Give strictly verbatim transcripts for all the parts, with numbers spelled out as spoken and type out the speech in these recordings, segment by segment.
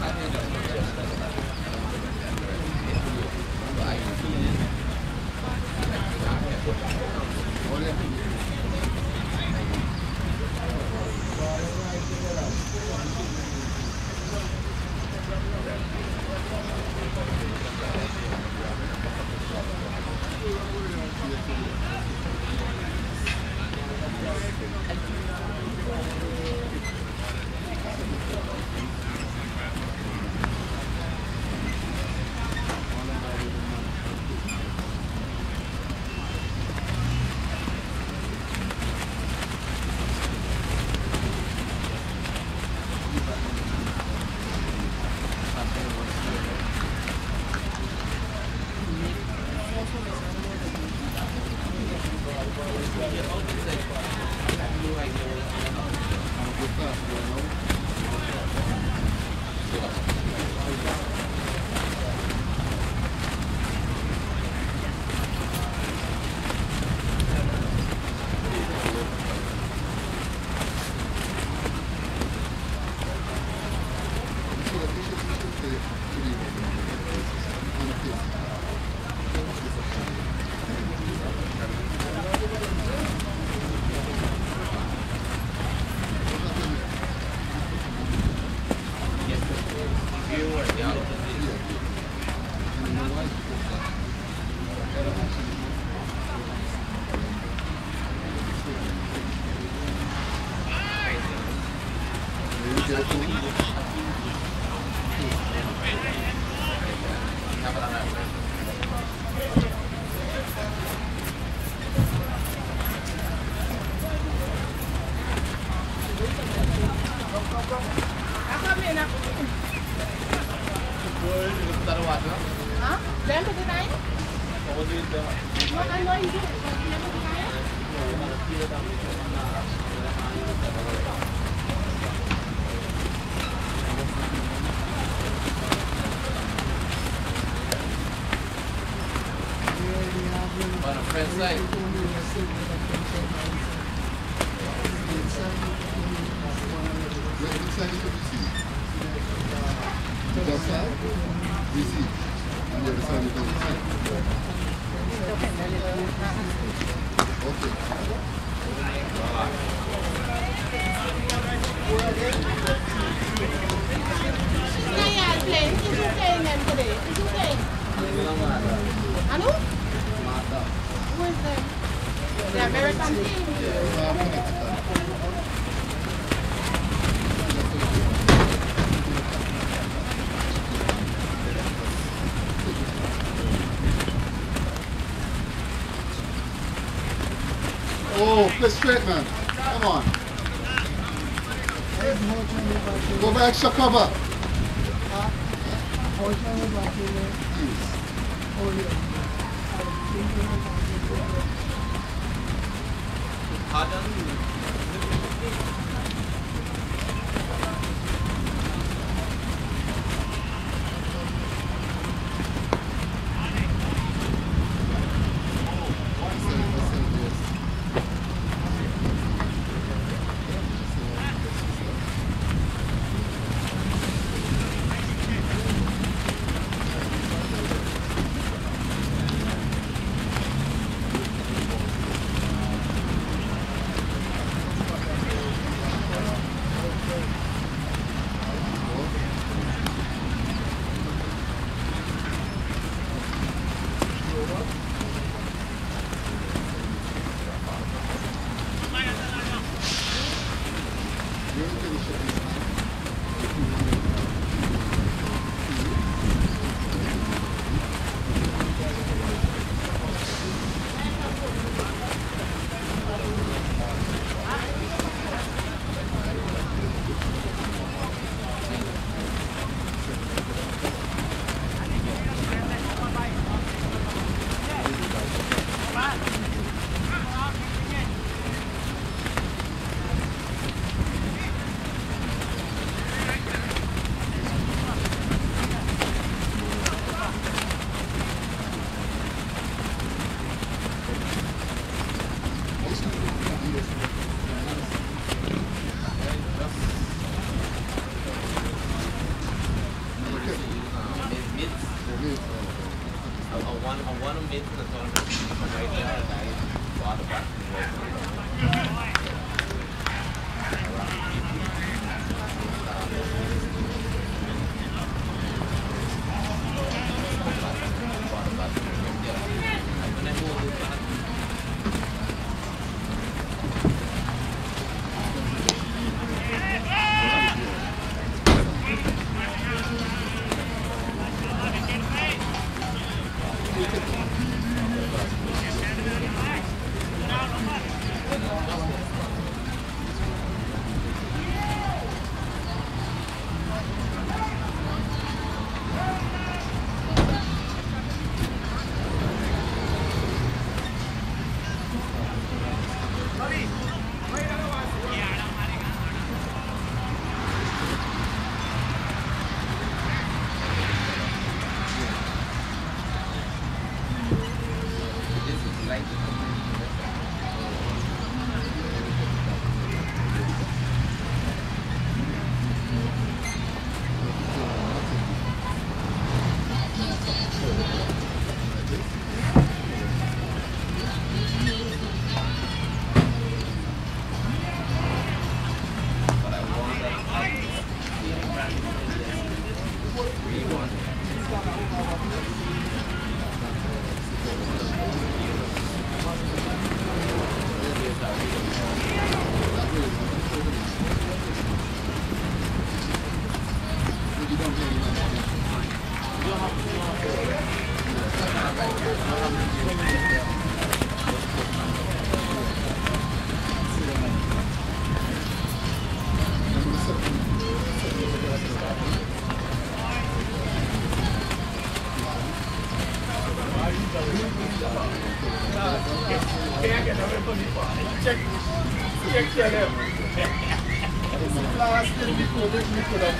Oh, play straight, man. Come on. Go for extra cover. last thing before they put up.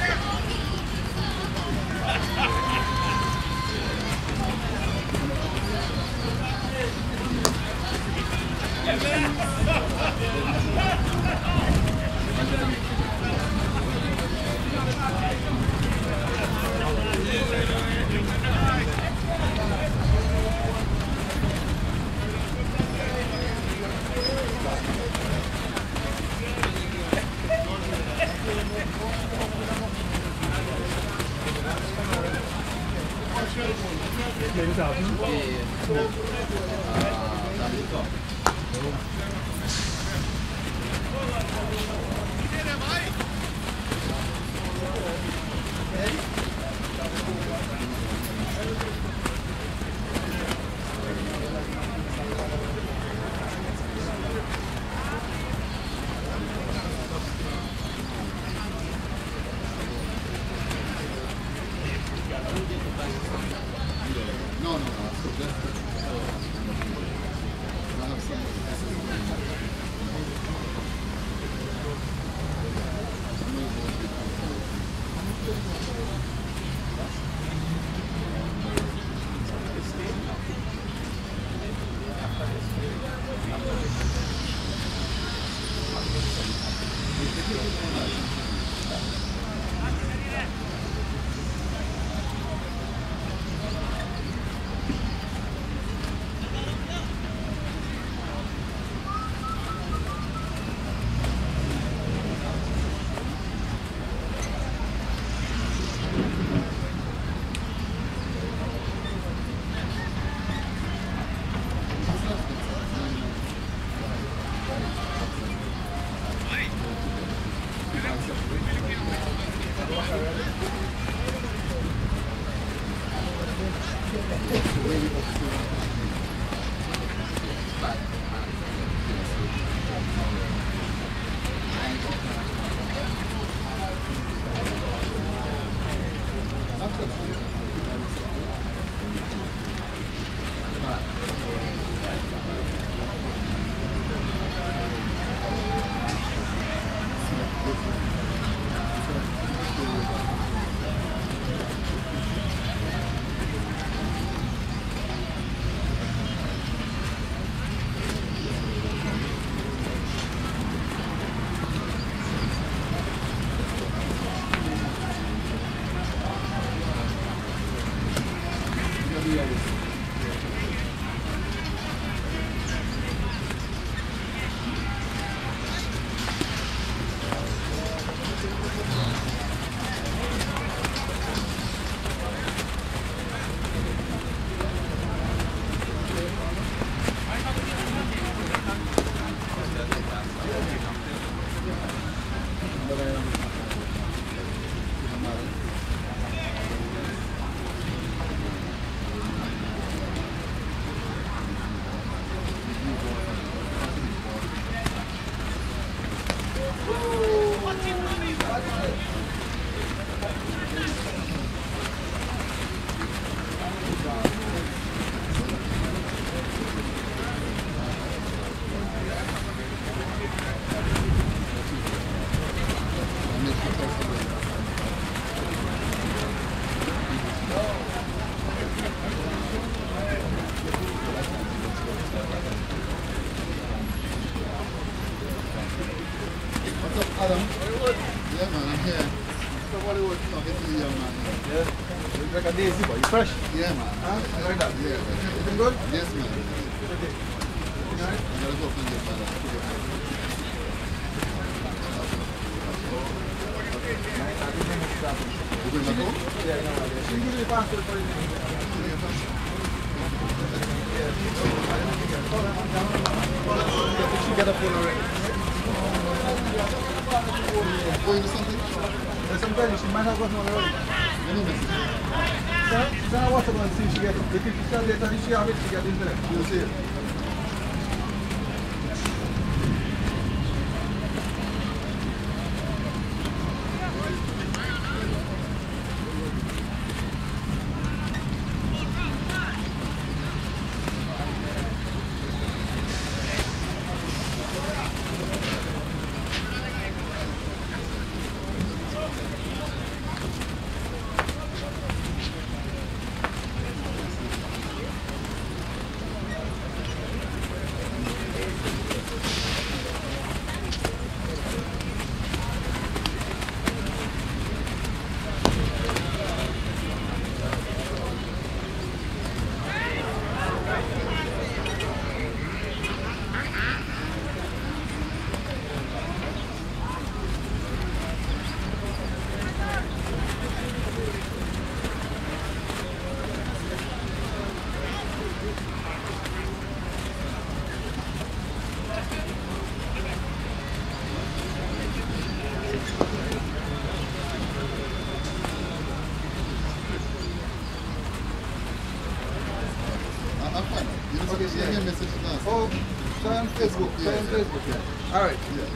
Adam? Yeah, man, I'm here. So what it was talking to the young man. Yeah? You like a daisy, but you fresh? Yeah, man. Huh? You like that? Yeah. You been good? Yes, man. Okay. You know it? I gotta go find your father. You bring my home? Yeah, no, yeah. She gives me the passport for you. She got a phone already. Going to something? There's some girl, she might have got one already. You know this? Sir, she's on her WhatsApp and see if she gets it. If she tells later, if she have it, she gets it there. You'll see it. Oh, try on Facebook. Try on Facebook. Yeah. All right. Yeah.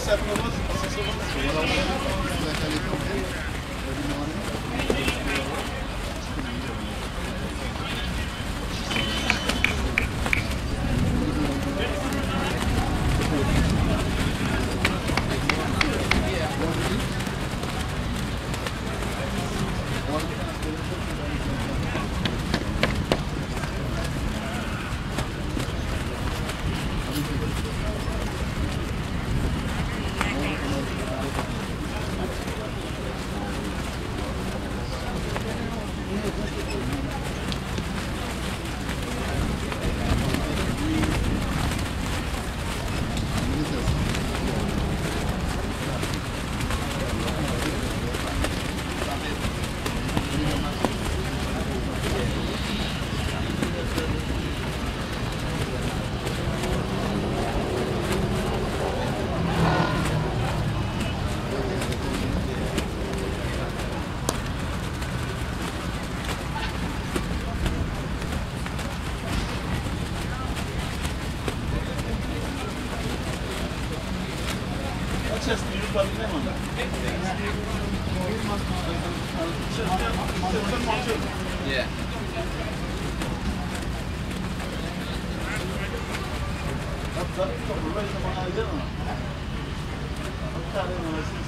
seven of us, six of us. Chesney Hughes probably name on that. Yeah. That's that couple right on my idea. I'm carrying on this.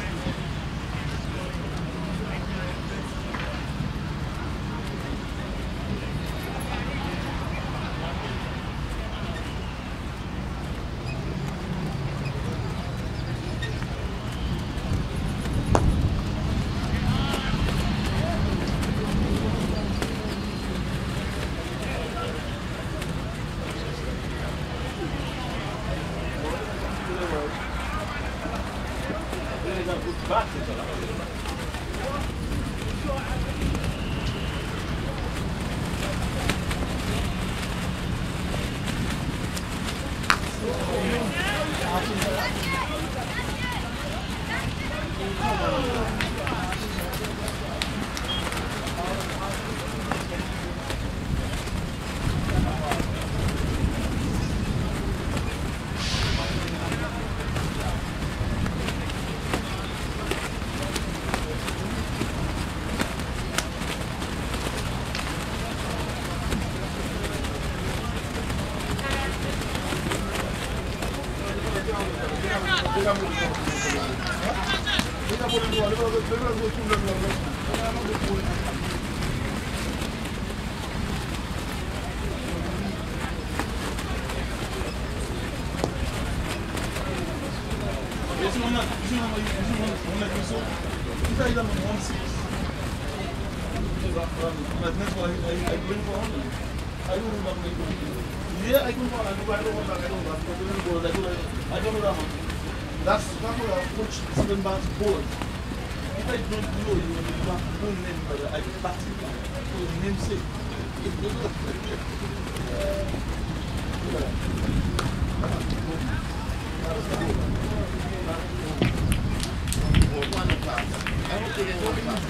Back into that. Yeah, I can go. I don't know what I don't know. I don't know that one. That's that's what I coach seven bars board. If I don't know you, you have no name, but I can back it. So the name say. I don't think it's one class.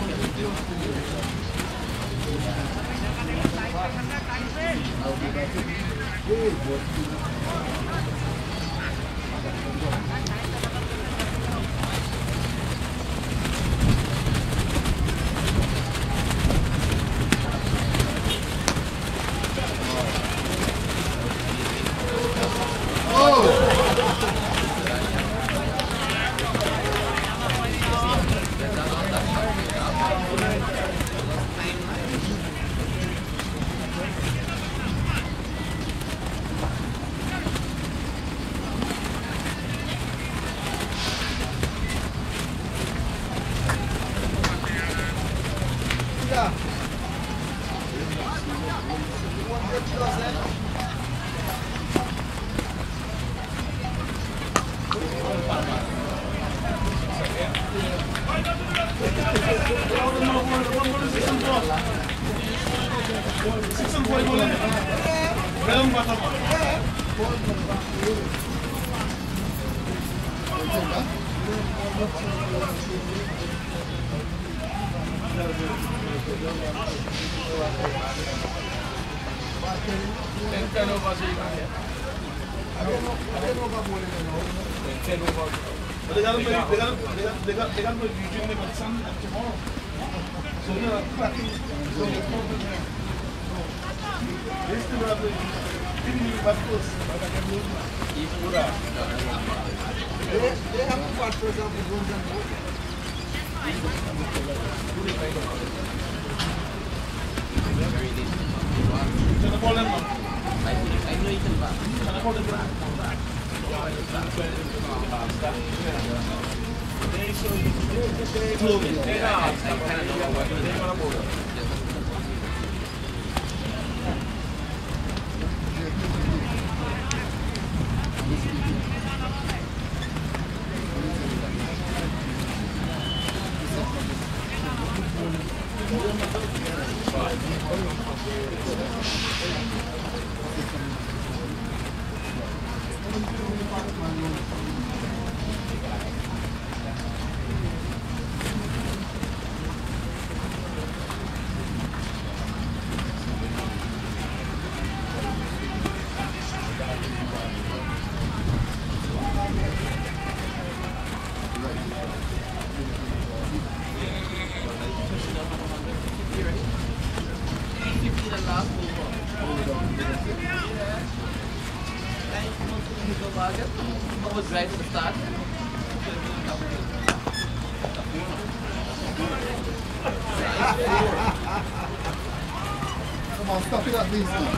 Come on, stop it at least now.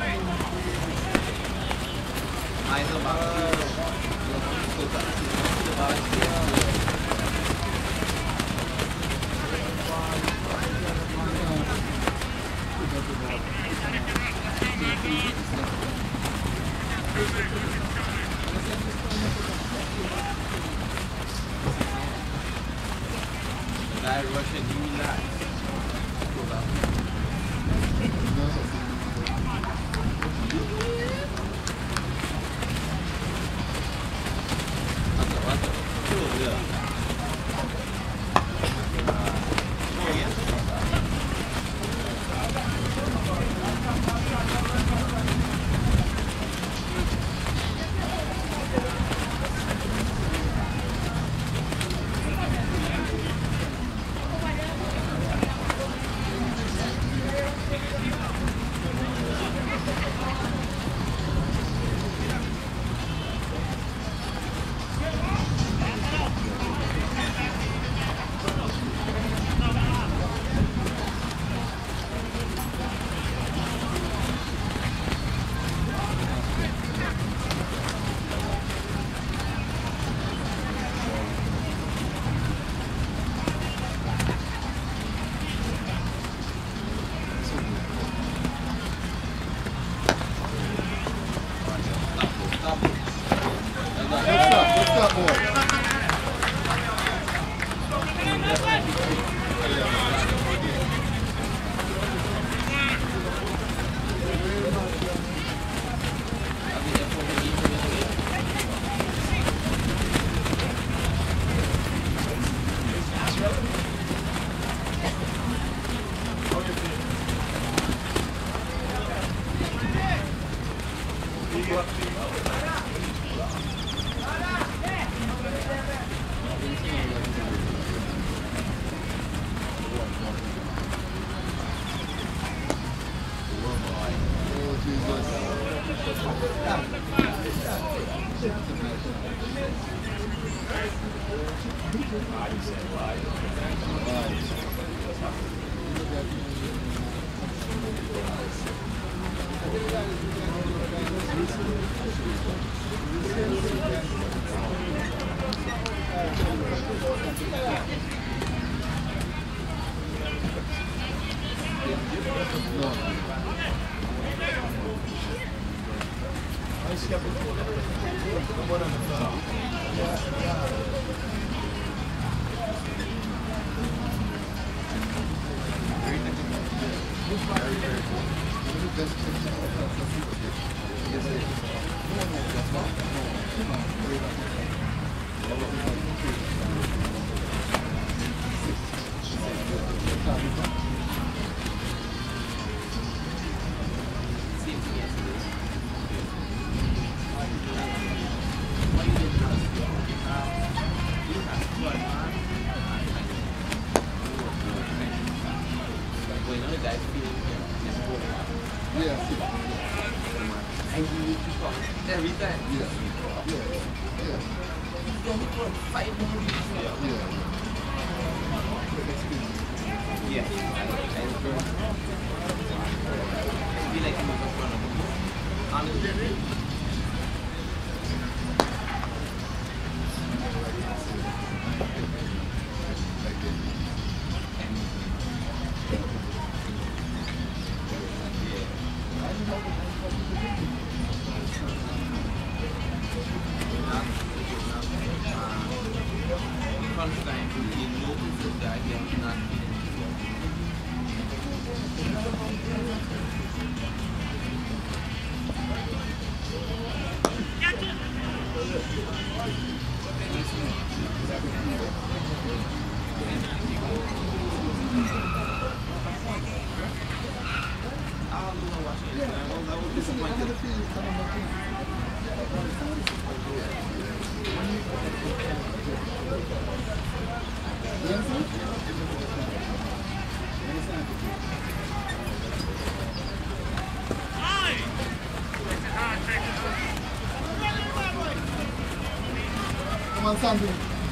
Come on, Sandy.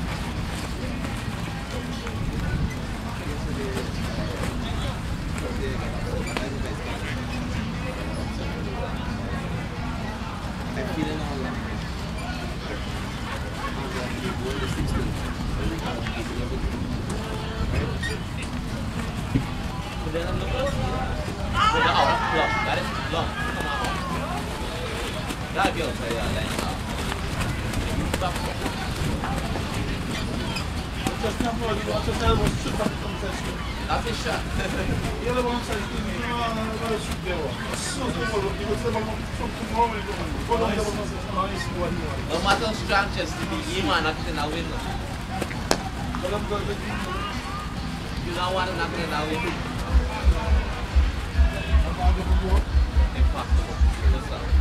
No matter how strong Chesney Hughes, you man not gonna win. You don't want to not gonna win. Impossible. What's up?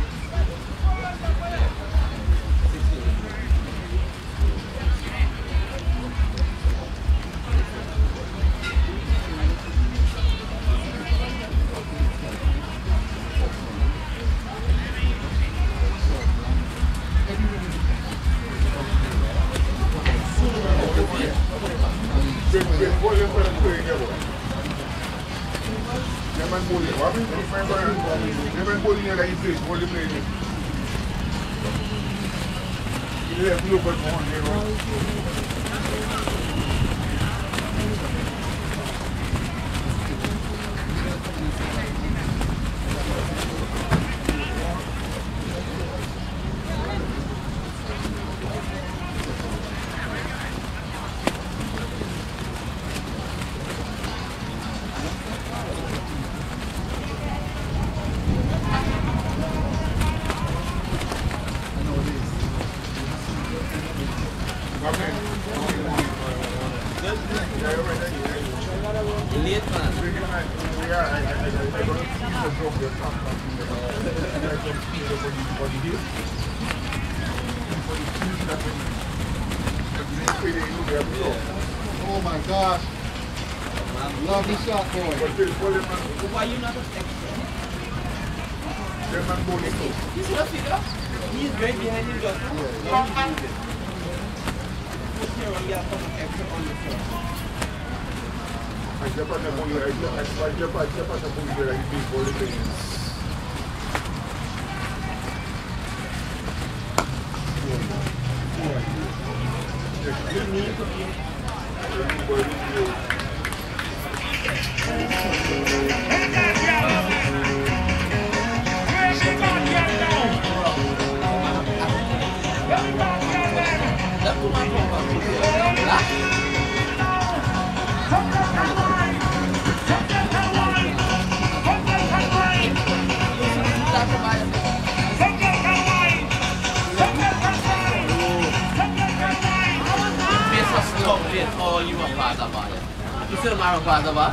Oh my gosh. Lovely shot, boy. Why you not you see the figure? He is right behind him just now. Yeah. Put here on the extra on the floor. I step on the bully, I step on the bully where I big bully things. You need to be apa ya? Bisa marah apa apa?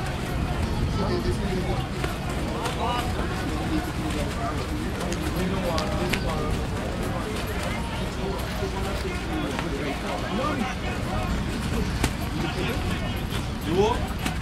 Dua.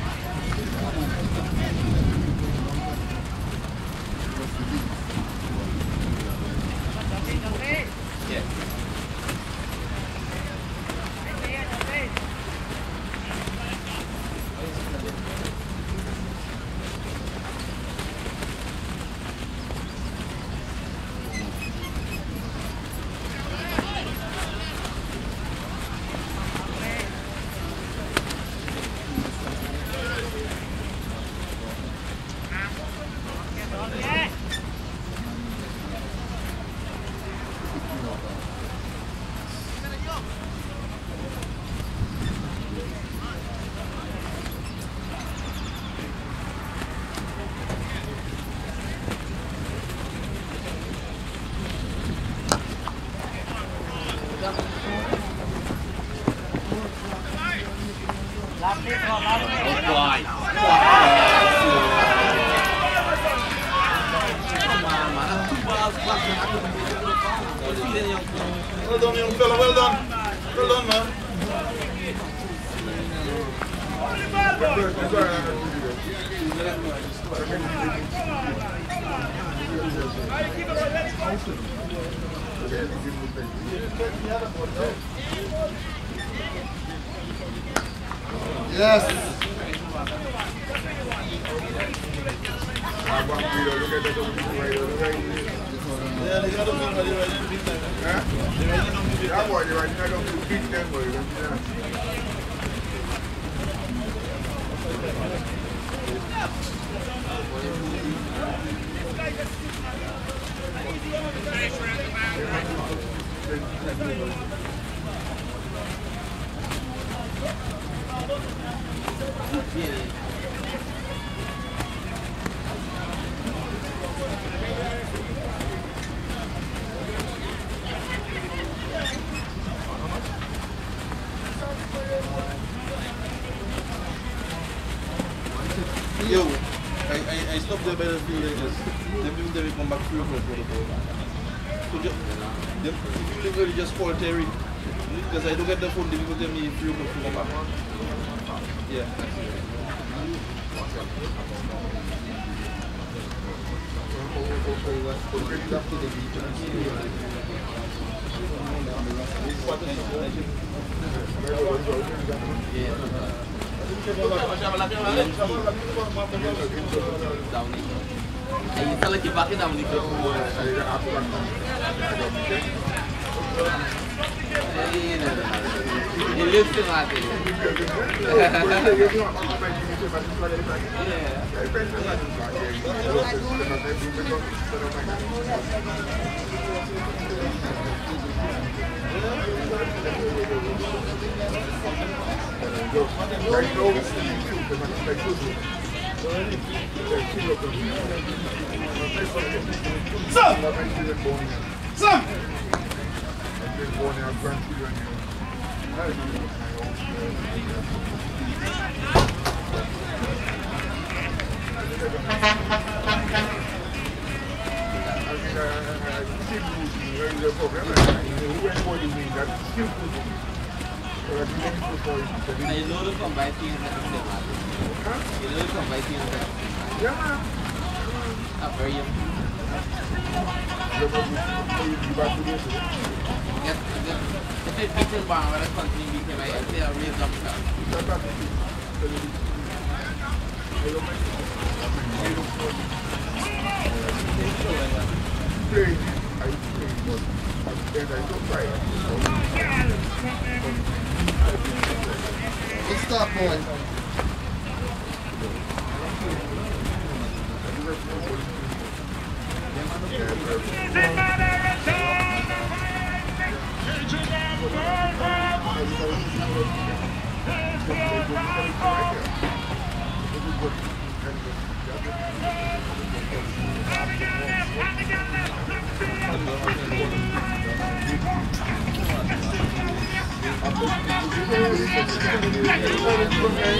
Well done, young fella, well done. Well done, man. Yes. Yeah, they got to be ready right in big time. Huh? That boy, right now, don't do big time, boy. Yo, I, I, I stopped there by the field like this. Them people they will come back through for the ball. So just, them people really just call Terry. Because I don't get the phone, they people tell me if you come back. Yeah. Aí fala que vai dar um livro. Ele leu o lá dele. Sam! Sam! Aí o Louro também tinha o Louro também tinha a Brian. Esse picture bang ada country di kena ya dia real jump. Good stop, boy. Thank you.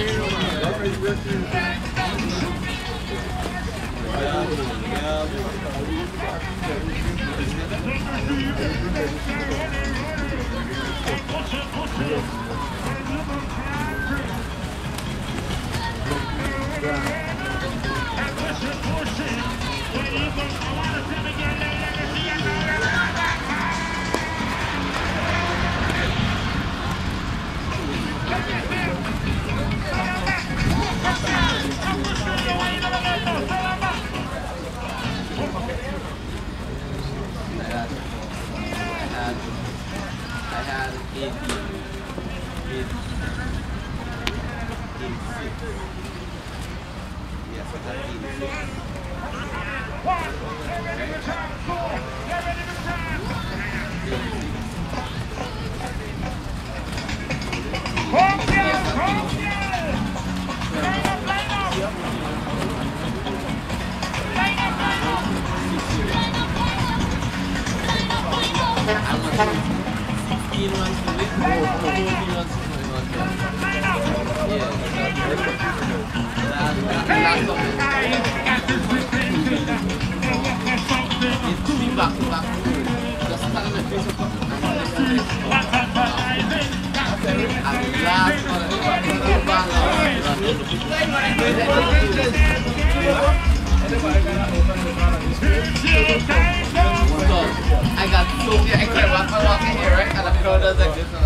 I got so yeah, I can't walk, I walk in here, right? And the crowd does like this.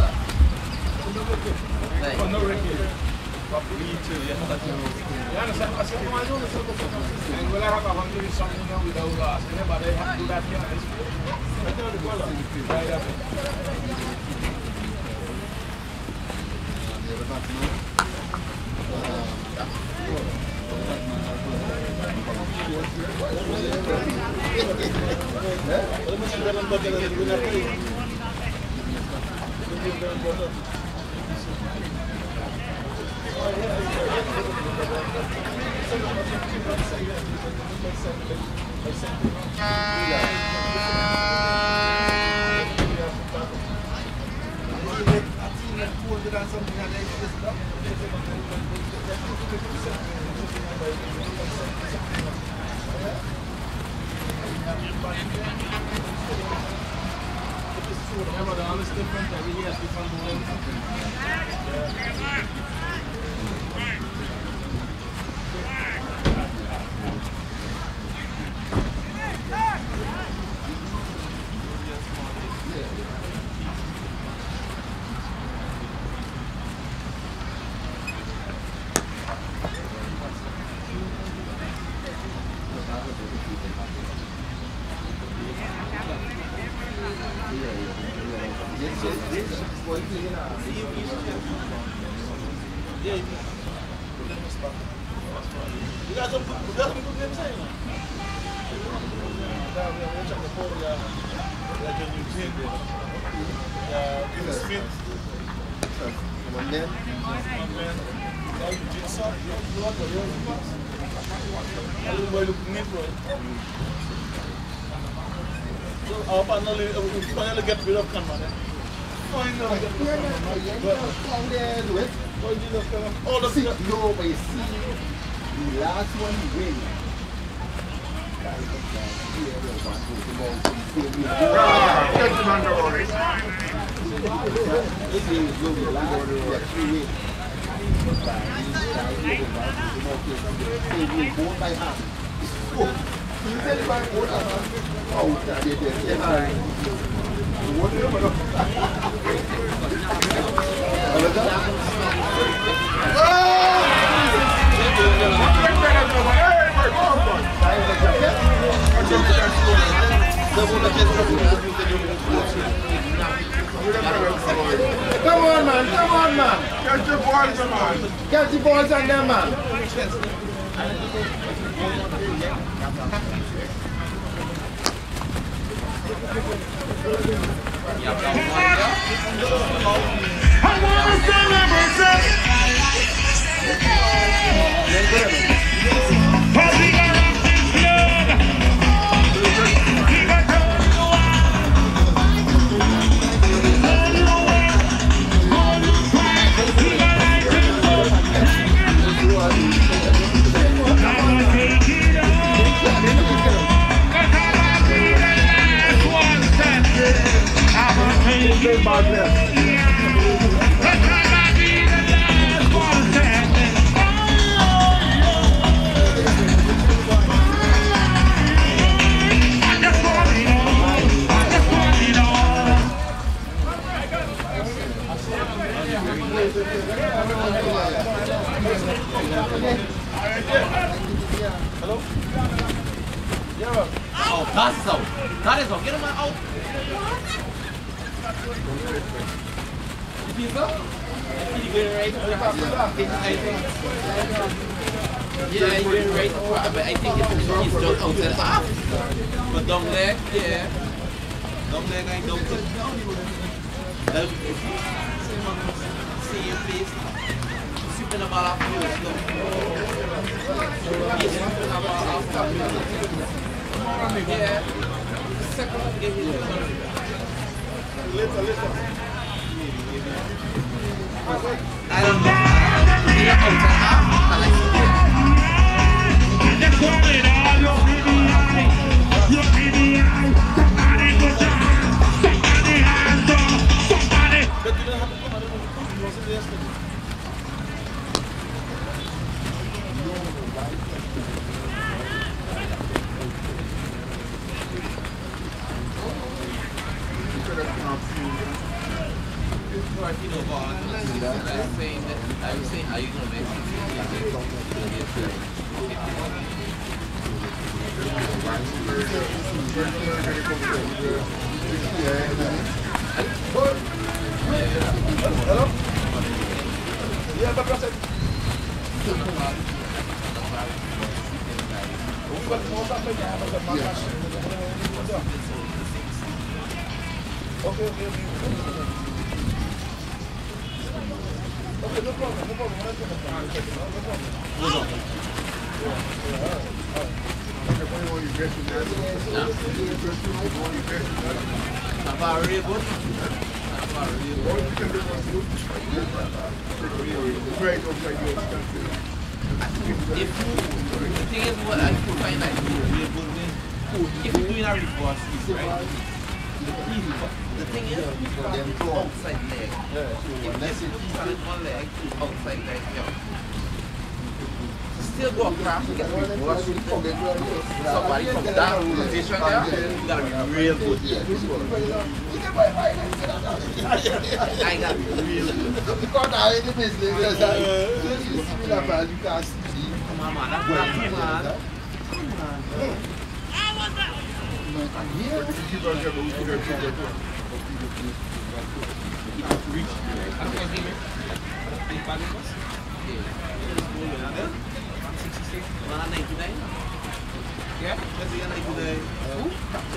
Like, no regular. Me too, yeah. Yeah, understand? I said, I don't know. And when I have a hundred something now without glass, anybody have to do that here. I tell the color. Right up. Remember the honest difference that really has become more You got some, you got some good names saying that? We're trying to pull the, like a New Zealand. Yeah, Smith. One man. One man. Now you did some, you want to real fast. A little boy looking in for it. So our panel, we finally get rid of Kanman, eh? Finally get rid of Kanman. Down there, do it. All the See, no, but you see, the last one win. This game is going to be the last one. Three wins. They both by half. You tell me about both of them. Oh, that is it. What do you Come on, man, come on, man. Catch your balls, man. Catch your balls on them, man. I want to celebrate. What? Hello? Yeah. Oh, that is out. That is out. Get him out. You think so? You get it right? Yeah, you get it right. But I think it's, it's just out and off. But down leg, yeah. Down leg, I don't think. See your face. Sweeping the ball off the field. He's sweeping the ball off the field. Yeah. Second one, get his Later, later. I don't know. You're out and off. I like to do it. But you don't have to come out of the room. You wasn't there yesterday. You know, ball. I was saying that. I was saying, how you gonna make it? Hello? Yeah, but that's it. Okay, okay, okay. Okay, no problem, no problem. No problem. What's up? Not far real good. Not far real good. If the thing is what I can find like real good win. If you're doing a reverse is right. The thing is, outside leg. If you put one leg, outside leg, yeah. Still go across and get reverse. Somebody come down, position there, you gotta be real good. I gotta be real good. Because I in the business, you see me that bad, you can't see. Come on, man, that's not too man. Yeah, let's see ninety-nine. Who?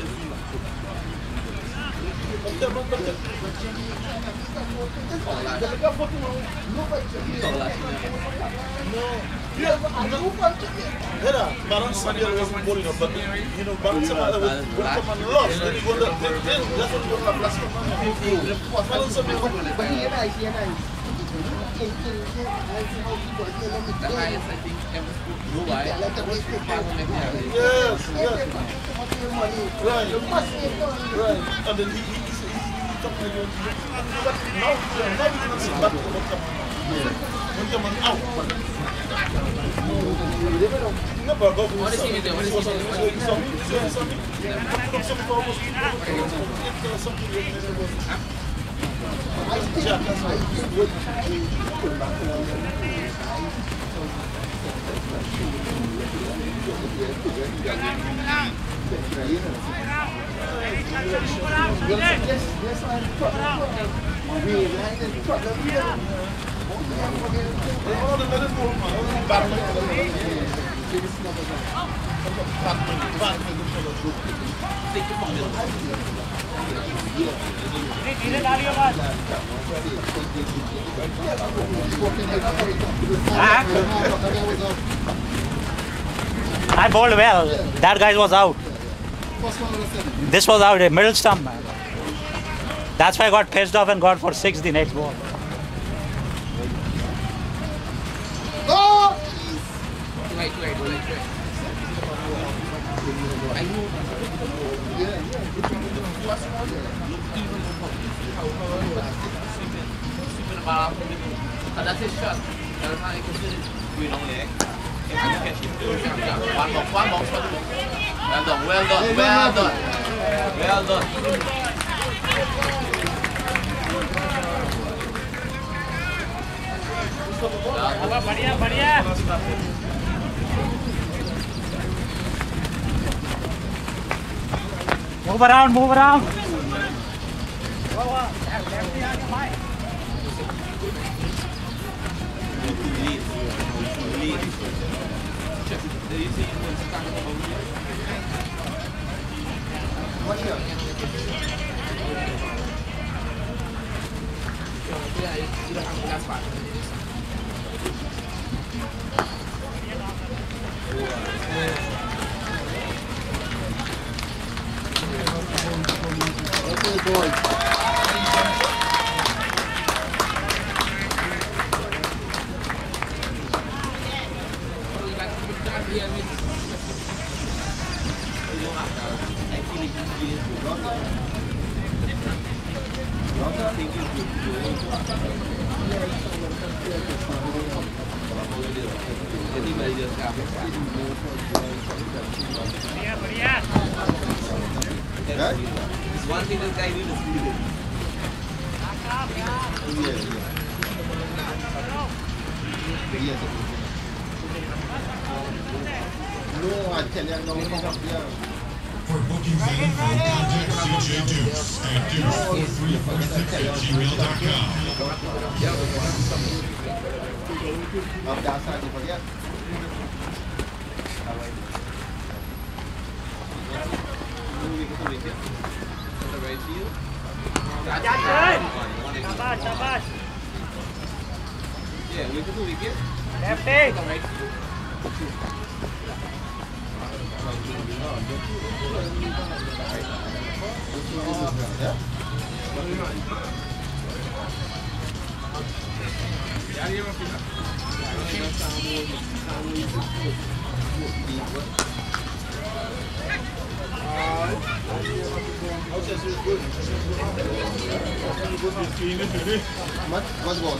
Yeah, Baron Samuel wasn't good enough, but you know, Baron Samuel will come and lost. Then you go to then that's what you want to blast from. Baron Samuel, But he and I, he and I. The highest I think ever school. Why? yes, yes. Right, right. And then he, he, he, he talking about, but now, now we can see back to what come out. Never go for What is he doing? What is he doing? What is he doing? I bowled well. That guy was out. This was out, a middle stump, man. That's why I got pissed off and got for six the next ball. Oh! Wait, wait, wait, wait. I know. And that's his shot. That's how you consider it. We don't leg. If you catch it, one more, one more. Well done, well done, well done. Well done. बढ़िया बढ़िया Move around, move around. It's one thing this guy did is really good. No, I tell you, no, no, yeah. For bookings and info, contact C J Dukes at dukes four three four six at gmail dot com. Up that side, you forget. Yeah, we can do wicket. Lefty. What? What's going on?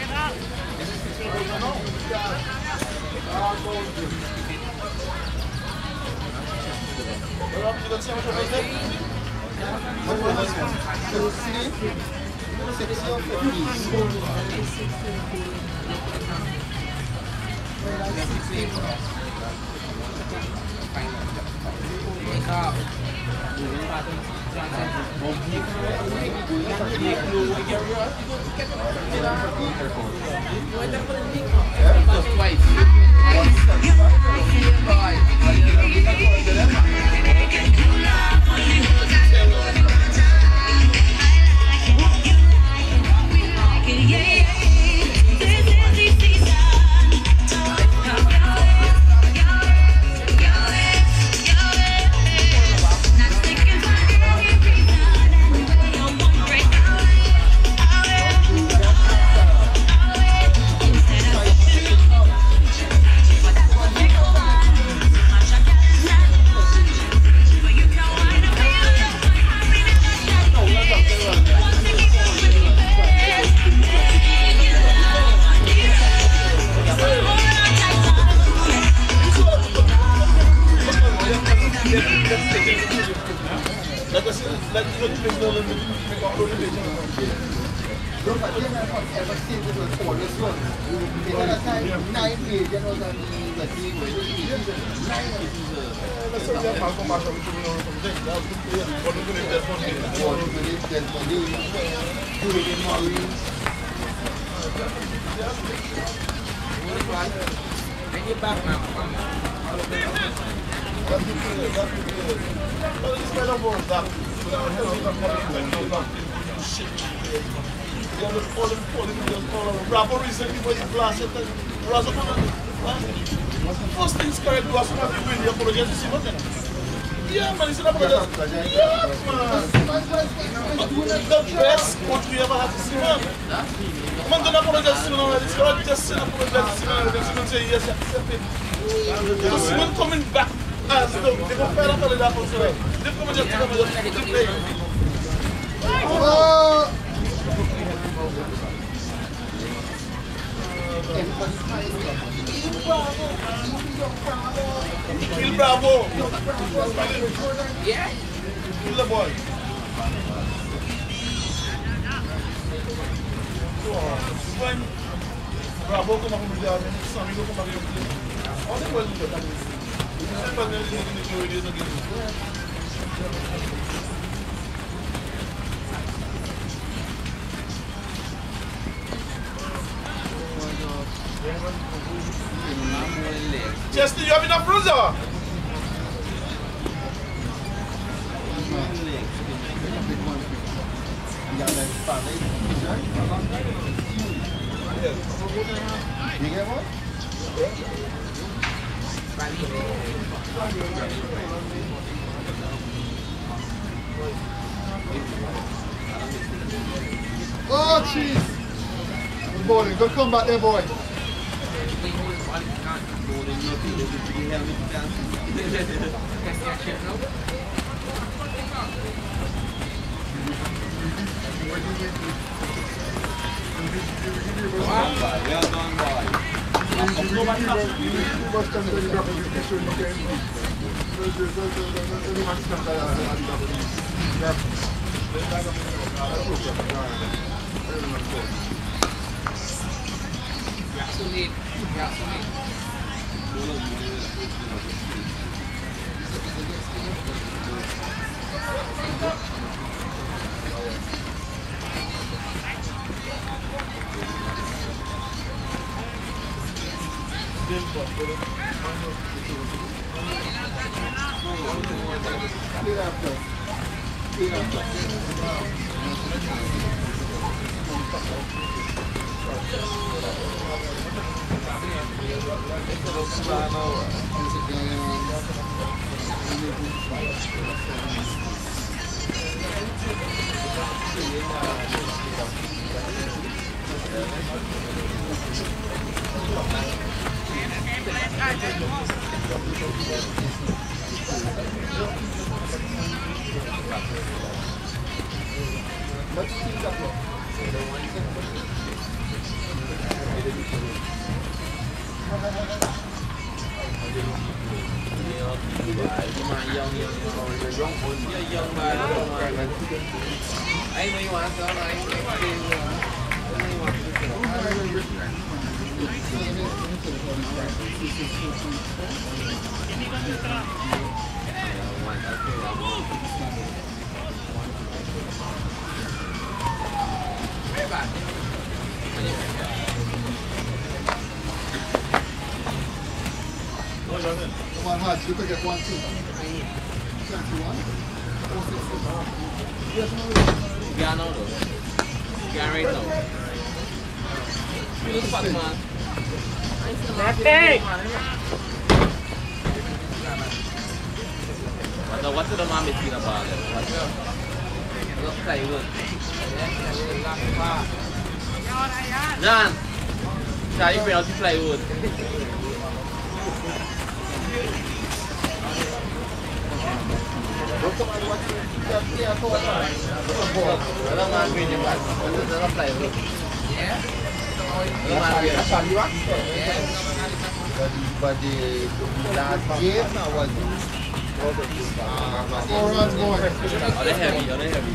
First things correct, do as soon as you win, you apologize to see nothing. Yeah, man, you should apologize. Yeah, man. The best coach we ever had to see, man. Man, don't apologize to Simon already. So just say apologize to Simon already. Simon say yes, accept it. So Simon coming back as the, they go fair after that also. They come and just come and just play. Oh! Kill Bravo. Yeah. Kill the boy. When Bravo, como como já vem, são amigos como amigos. Olha coisa do cara. Isso é fazer isso aqui no vídeo aqui. Chesney, you have enough bruiser? You get one? Oh, jeez. Good bowling. Good comeback there, boy. Well done, boy. Anh mới hoàn sao là anh Come on, Hodge, you could get one, two. twenty-one? Gà đâu rồi? Gà right đâu? Cứ phạt mà. Nothing. So what's the mom is about it? Look plywood. John, try to build plywood. Dalam mana ni buat? Dalam plywood. Yeah. Dalam mana? Asal ni buat? Yeah. Pada last game, I was four runs more. Oh, they heavy. Oh, they heavy.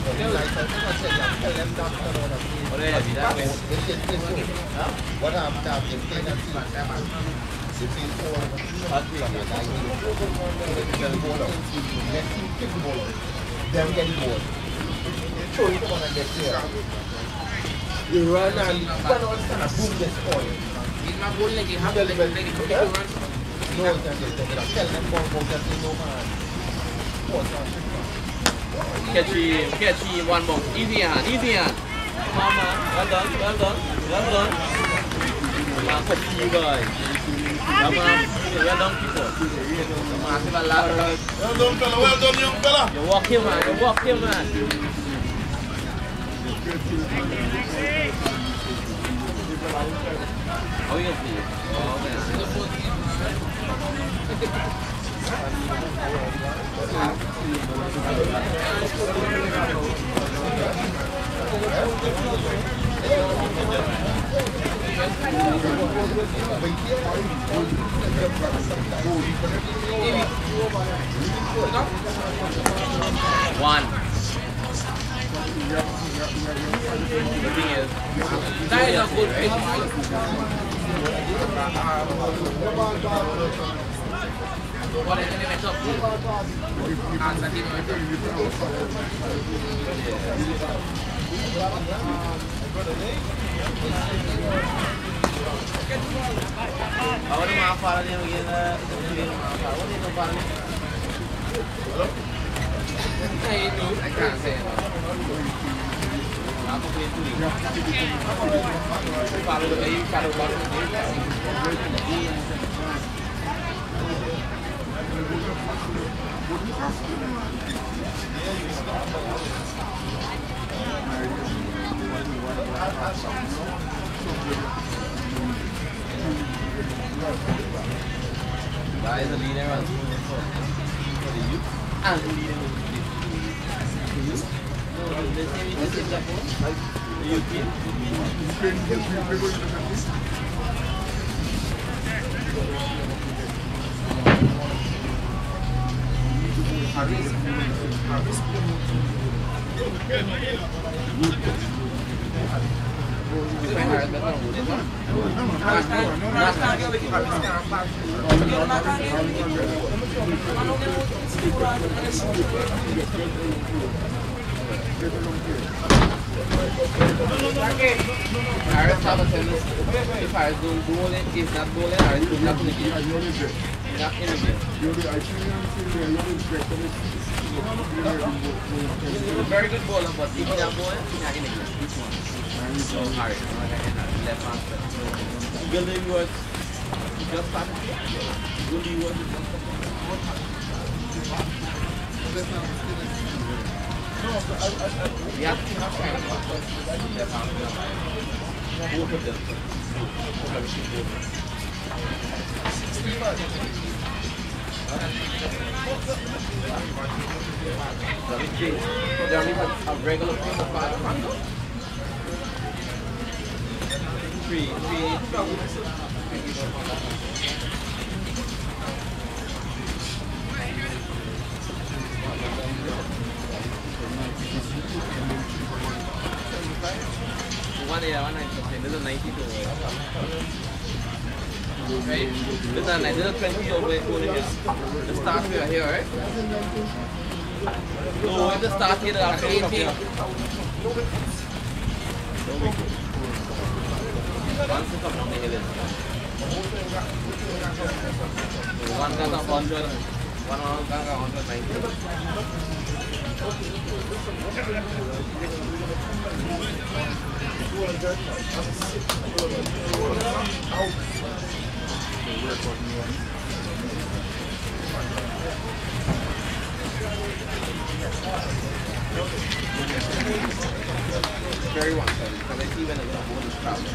Oh, they heavy. That way. What happened after ten and two? They feel four. Them getting bored. Throw it on and get there. You run and you run all stand and boom, get spoiled. My bull leg, you have to leg, leg, leg, leg, run. No, you can get there. Tell them come out that they no man. Catch him, catch him, one more. Easy hand, easy hand. Come on, man. Well done, well done, well done. Well, catch you guys. Come on, well done, people. Come on, see that lap. Well done, fella. Well done, young fella. You walk here, man. You walk here, man. Oh, you see. Oh, man. One. The thing is, that is a good pitch. What is the limit of the answer? How do you follow them again? What do you follow them? I can't say it. I'm going to follow the way you follow what That is the leader for the youth and the leader for the youth. No, the same is the Japan. The youth team. Harris. Harris. Harris have a tennis. If Harris don't go in, if not go in, Harris will not make it. Not in again. He's a very good bowler, but if he's not going, he's not in again. So Harris, left hand. Gilly was just started. Gilly was just No, I, I, I, we have to have kind of left hand. Both of them. sixty-five. Johnny has a regular thing of five. Three, three. One yeah, one ninety. This is ninety-two. Right? This is a this is a twenty over here. The start we are here, right? So when the start here, the actually come here. Once it comes from the hill. One got a hundred, one got a hundred ninety. Very one-sided because I see when the ball is crowded.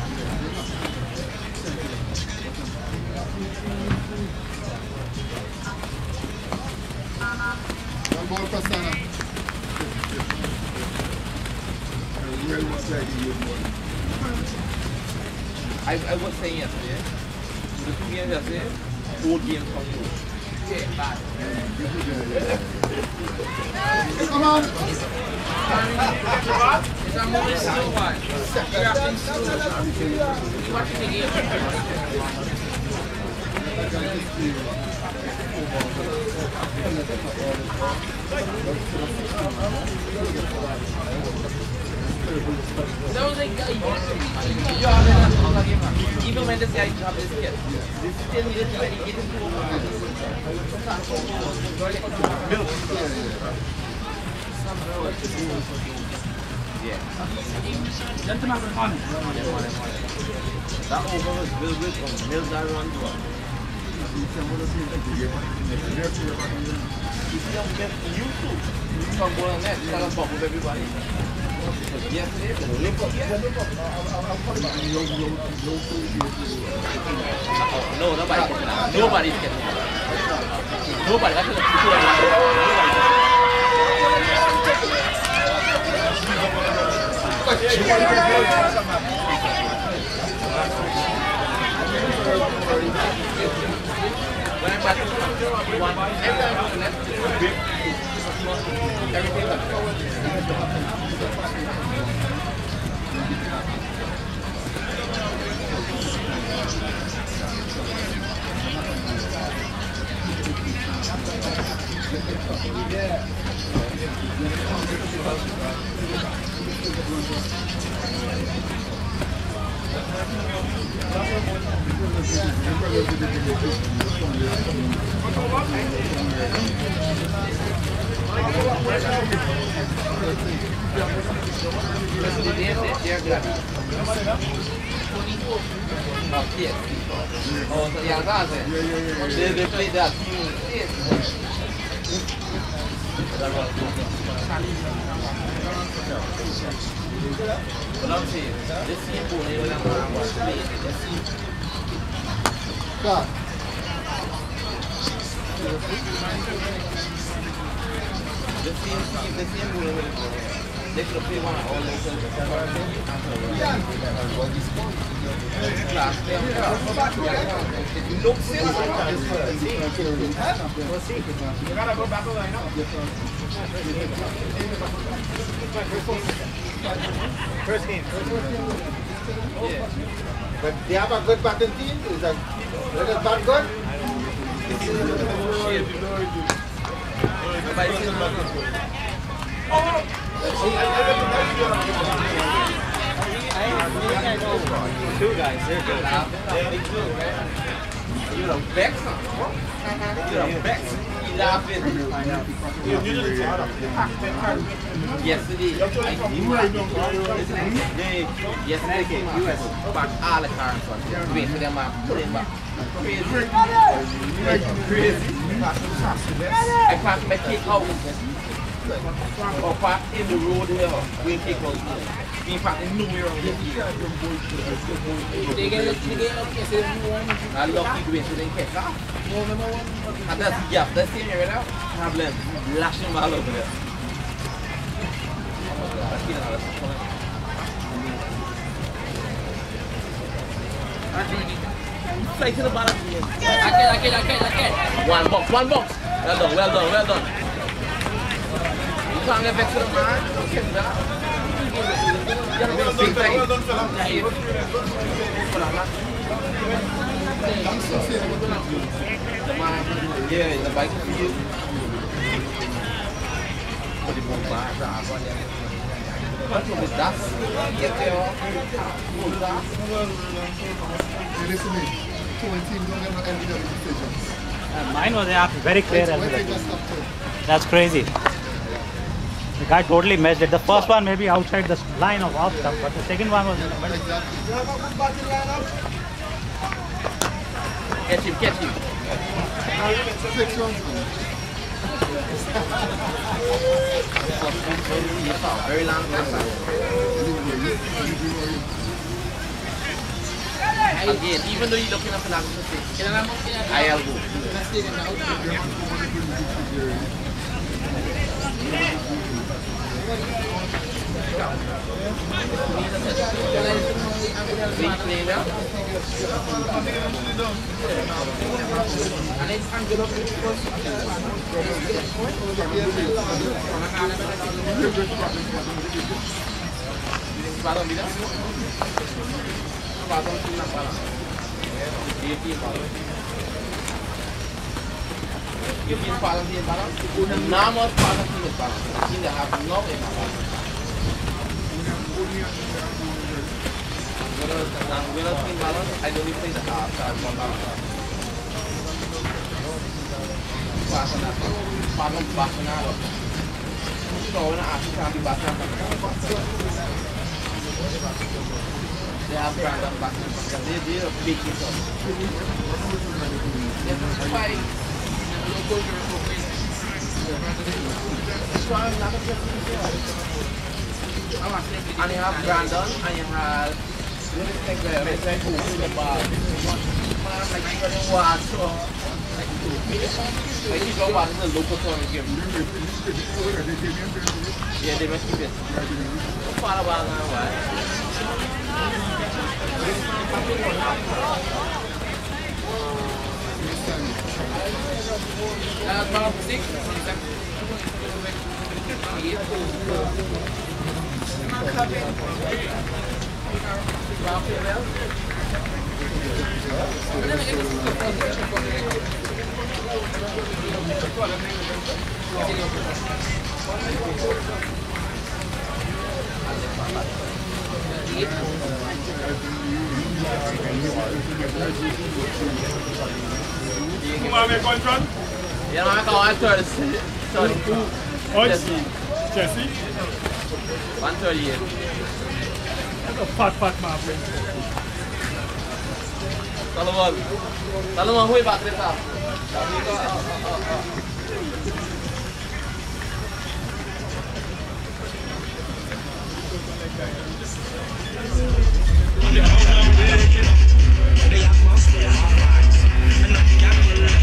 One ball for Sana. Well, what's that you I, I was saying yesterday, the two games yesterday, four games from you. Yeah, bad. Come on! It's a moment still one. You're watching the game. That was like, even when this guy dropped his kid, they still needed to get him to yeah. Gentlemen, good morning. That over was Bill Wick from Mills that run to us. You too. You come go on that, tell us with everybody. Yesterday, the lip up here. No, nobody's getting out. Nobody's getting out. Nobody. That's what the people are like. When I'm back to one, everything left. Oh, so yeah, that's it. They, they played that team. But I'm saying, this team pool, they don't know how to play it. This team. God. This team, this team pool, they should have played one of all those. Class, they it looks simple. You gotta go back over now. First game. Yeah. But they have a good batting team. Is that is that bat good? Two guys, they're good. You're a Bex, huh? You're a Bex. You laughing. Yesterday, I yesterday came U S back all the cars. Wait for them to put it back. Crazy. Crazy. I packed my kick out. Or park in the road here. We kick out. We park in nowhere around here. They get up, they get up, yes, they I love you doing so they catch up. And that's the gap, that's the area right now. Have them lashing all over there. Play to the bottom. I can, I can, I can, I can. One box, one box. Well done, well done, well done. You can't get back to the man. Okay, that. Yeah, the bike for you. Put it on back. With that, get there. Listen to me. Two teams don't get no L B W decisions. Uh, mine was yeah, very clear. That's crazy. The guy totally messed it. The first one maybe outside the line of off stump, but the second one was in the middle. Catch him, catch him. Six runs. Very long time. Again, even though you're looking up an opportunity, I elbow. Big play now. And it's Anguilla first. Padang bila? Padang punya padang. Dia punya padang. Dia punya padang dia padang. Nama padang punya padang. Ini dah apa nom ini padang. Anguilla punya padang. I don't even think the outside padang. Padang apa? Padang padang. So na ask kami basa. They have brand up back. They they are big people. They are fighting. And you have Brandon and you have like the like who the bar. Man like you got watch so like you go watch the local tournament game. Yeah, they must keep it. Far about now, right? Uh, twelve six. Come on, make one run. Yeah, I'm going to thirty-two. Hodge. Chesney. one thirty-eight. That's a fat, fat man. Solomon. Solomon, way back there. The atmosphere hot.